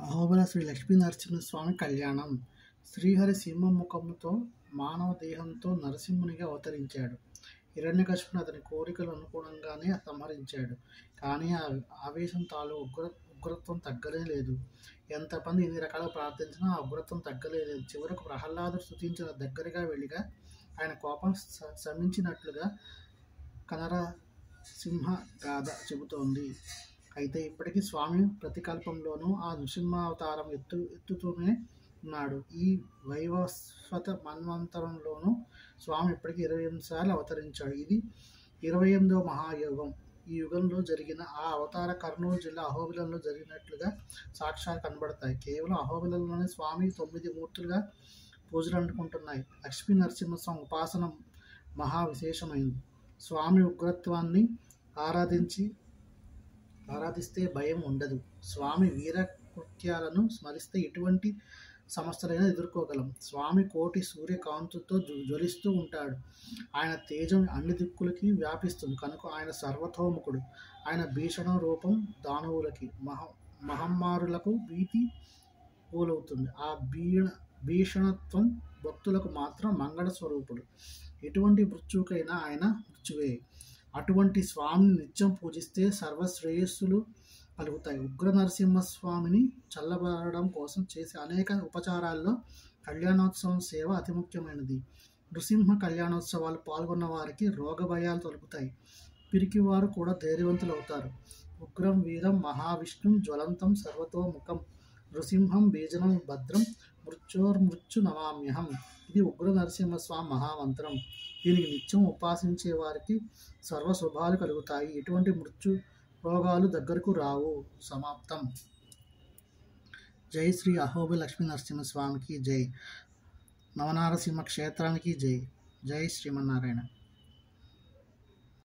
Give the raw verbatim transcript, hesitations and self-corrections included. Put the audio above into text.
అహోబిల శ్రీ లక్ష్మీనరసింహస్వామి కళ్యాణం. శ్రీహరి సింహముఖముతో మానవ దేహంతో నరసింహునిగా అవతరించాడు. హిరణ్యకశిపుని అతని కోరికలు అనుగుణంగానే సంహరించాడు. కానీ ఆ ఆవేశం తాలూ ఉగ్ర ఉగ్రత్వం తగ్గలే లేదు. ఎంతమంది ఎన్ని రకాలుగా ప్రార్థించినా ఆ ఉగ్రత్వం తగ్గలే లేదు. చివరకు ప్రహ్లాదుడు స్తుతించిన దగ్గరగా వెళ్ళిగా ఆయన కోపం స శమించినట్లుగా కనరసింహ గాథ చెబుతోంది. అయితే ఇప్పటికీ స్వామి ప్రతికల్పంలోనూ ఆ నృసింహావతారం ఎత్తు ఎత్తుతూనే ఉన్నాడు. ఈ వైవస్వత మన్వంతరంలోనూ స్వామి ఇప్పటికీ ఇరవై ఎనిమిది సార్లు అవతరించాడు. ఇది ఇరవై ఎనిమిదవ మహాయుగం. ఈ యుగంలో జరిగిన ఆ అవతార కర్నూలు జిల్లా అహోబిలంలో జరిగినట్లుగా సాక్ష్యాలు కనబడతాయి. కేవలం అహోబిలంలోనే స్వామి తొమ్మిది మూర్తులుగా పూజలు అందుకుంటున్నాయి. లక్ష్మీ నరసింహస్వామి ఉపాసన మహా విశేషమైంది. స్వామి ఉగ్రత్వాన్ని ఆరాధించి ఆరాధిస్తే భయం ఉండదు. స్వామి వీరకృత్యాలను స్మరిస్తే ఎటువంటి సమస్యలైనా ఎదుర్కోగలం. స్వామి కోటి సూర్యకాంతులతో జ్వలిస్తూ ఉంటాడు. ఆయన తేజం అన్ని దిక్కులకి వ్యాపిస్తుంది కనుక ఆయన సర్వతోముఖుడు. ఆయన భీషణ రూపం దానవులకి మహ మహమ్మారులకు భీతి పోలవుతుంది. ఆ భీణ భీషణత్వం భక్తులకు మాత్రం మంగళ స్వరూపుడు. ఎటువంటి మృత్యుకైనా ఆయన మృత్యువే. అటువంటి స్వామిని నిత్యం పూజిస్తే సర్వశ్రేయస్సులు కలుగుతాయి. ఉగ్ర నరసింహస్వామిని చల్లబడడం కోసం చేసే అనేక ఉపచారాల్లో కళ్యాణోత్సవం సేవ అతి ముఖ్యమైనది. నృసింహ కళ్యాణోత్సవాలు పాల్గొన్న వారికి రోగ భయాలు తొలగుతాయి. పిరికివారు కూడా ధైర్యవంతులు అవుతారు. ఉగ్రం వీరం మహావిష్ణుం జ్వలంతం సర్వతోముఖం నృసింహం బీజనం భద్రం మృత్యోర్మృత్యు నమామ్యహం. ఇది ఉగ్ర నరసింహస్వామి మహామంత్రం. దీనికి నిత్యం ఉపాసించే వారికి సర్వ శుభాలు కలుగుతాయి. ఎటువంటి మృత్యు రోగాలు దగ్గరకు రావు. సమాప్తం. జై శ్రీ అహోబిల లక్ష్మీ నరసింహస్వామికి జై. నవనారసింహ క్షేత్రానికి జై. జై శ్రీమన్నారాయణ.